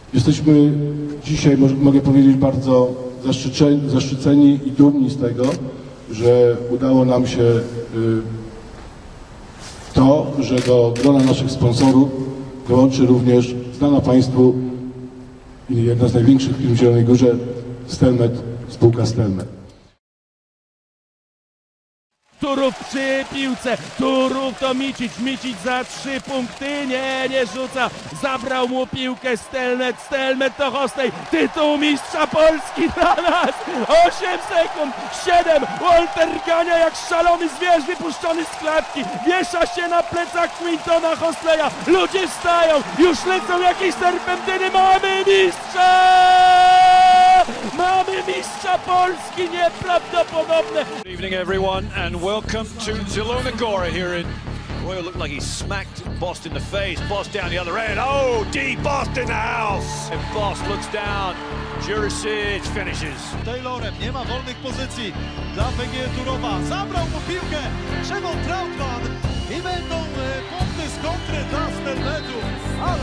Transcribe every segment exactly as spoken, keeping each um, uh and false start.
Jesteśmy dzisiaj, mogę powiedzieć, bardzo zaszczyceni i dumni z tego, że udało nam się to, że do grona naszych sponsorów dołączy również znana Państwu i jedna z największych firm w Zielonej Górze, Stelmet, spółka Stelmet. Turów przy piłce, Turów to Micić, Micić za trzy punkty, nie, nie rzuca, zabrał mu piłkę Stelmet, Stelmet to Hostej, tytuł mistrza Polski dla nas, osiem sekund, siedem, Walter gania jak szalony zwierz wypuszczony z klatki, wiesza się na plecach Quintona Hostleya, ludzie wstają, już lecą jakieś serpentyny, mamy mistrza! Mamy mistrza Polski, nieprawdopodobne! Good evening everyone and welcome to Zielona Góra here in... Royal looked like he smacked Bost in the face, Bost down the other end, oh, D. Bost in the house! And Bost looks down, Jurisic finishes. Taylorem, nie ma wolnych pozycji dla P G E Turowa, zabrał mu piłkę Szymon Trautmann i będą punkty z kontry dla Stelmetu, ale...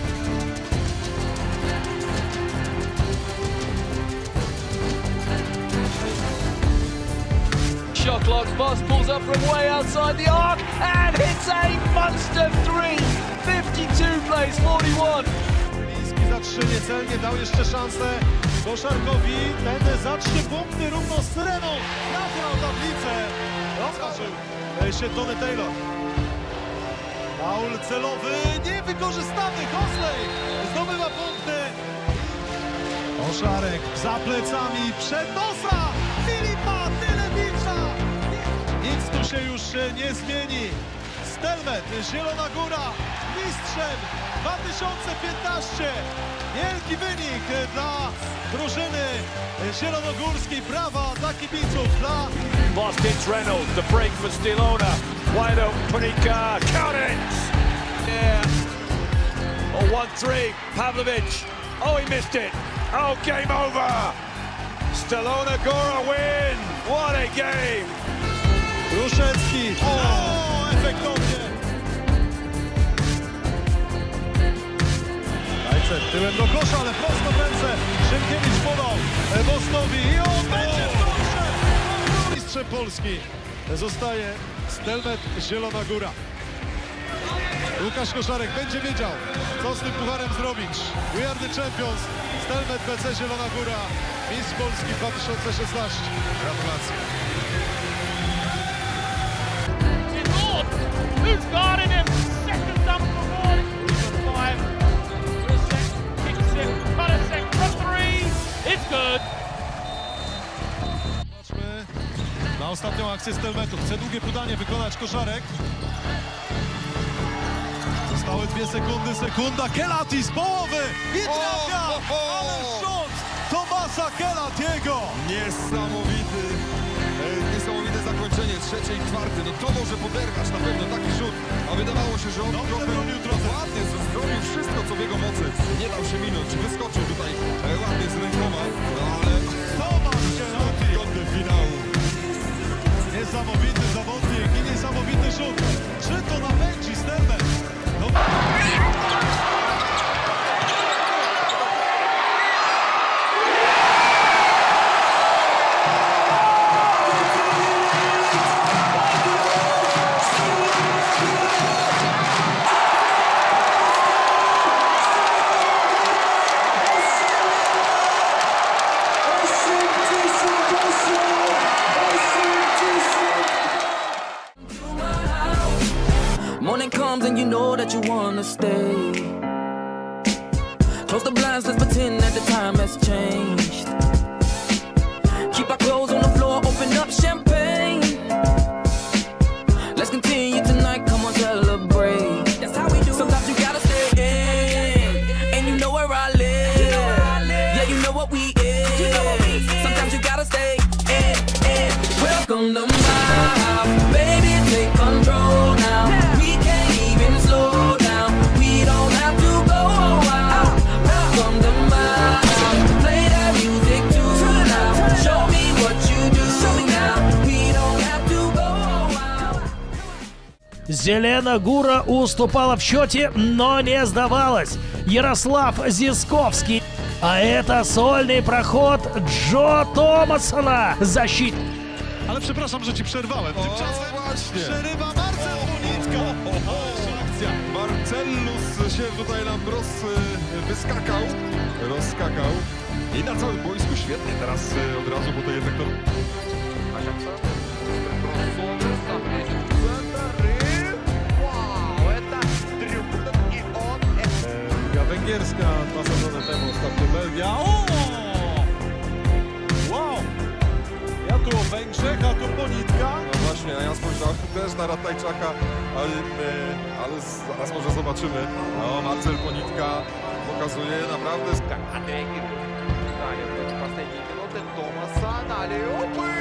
Shot clock, Bost pulls up from way outside the arc and hits a monster three. fifty-two plays forty-one. Liński za trzy niecelnie dał jeszcze szansę Koszarkowi. Ten za trzy punkty równo z Syreną. Trafiał tablicę. Rozważył się Tony Taylor. Faul celowy niewykorzystany. Hosley zdobywa punkty. Koszarek za plecami przed nosa Filipa Tylewicza. Nic tu się już nie zmieni. Stelmet, Zielona Góra, mistrzem dwa tysiące piętnaście. Wielki wynik dla drużyny zielonogórskiej. Brawa dla kibiców, dla... Bost hits Reynolds, the break for Stelona. Wide open, Panika, count it! Yeah. Oh, one three, Pavlovic. Oh, he missed it. Oh, game over! Zielona Góra win! What a game! Ruszewski. O, efektownie. Kajcer tyłem do kosza, ale prosto w ręce. Szymkiewicz podał Bostowi i on będzie mistrzem. Mistrzem Polski zostaje Stelmet, Zielona Góra. Łukasz Koszarek będzie wiedział, co z tym pucharem zrobić. We are the champions. Stelmet, P C Zielona Góra. Mistrz Polski dwa tysiące szesnaście. Gratulacje. Who's guarding him? Second dump for one. Five. Rusek kicks it. Karasek for three. It's good. Zobaczmy na ostatnią akcję Stelmetu. Chce długie podanie wykonać Koszarek. Zostały dwie sekundy, sekunda. Kelati z połowy i trafia! Ale rzut Tomasa Kelatiego! Niesamowity, e, niesamowite zakończenie trzeciej i czwartej. No to może poderwać na pewno taki rzut, a wydawało się, że on Dobrze trochę bronił trochę. ładnie zrobił wszystko, co w jego mocy. Nie dał się minąć, wyskoczył tutaj e, ładnie z rękoma, no ale Tomasz Kelati! godny finału. Niesamowity zawodnik i niesamowity rzut. Czy to napędzi Stelmet? No... Morning comes and you know that you wanna stay. Close the blinds, let's pretend that the time has changed. Keep our clothes on the floor, open up champagne. Let's continue tonight, come on, celebrate. That's how we do. Sometimes you gotta stay in, and you know where I live. You know where I live. Yeah, you know what we is. You know what we is. Sometimes you gotta stay in, in. Welcome to my house, baby, take control now. Yeah. We can't even slow down. We don't have to go out. Welcome to my house. Play that music too now. Show me what you do now. We don't have to go out. Зелена Гура уступала в счете, но не сдавалась. Ярослав Зисковский. А это сольный проход Джо Томасона. Защит. Ale przepraszam, że ci przerwałem. Tymczasem właśnie. przerywa Marcel Ponitka. Ależ akcja. Marcellus się tutaj nam roz, wyskakał, rozskakał i na całym boisku świetnie teraz e, od razu, bo to jednak to... Liga węgierska, dwa sezony temu ostatnio Belgia. O! Wow! Ja tu o Węgrzech, a tu Ponitka. No właśnie, a ja spojrzałem też na Ratajczaka, ale, e, ale zaraz może zobaczymy. No, Marcel Ponitka pokazuje naprawdę... Andrei Giroud. Далее, в последние минуты Томаса. Далее, опа!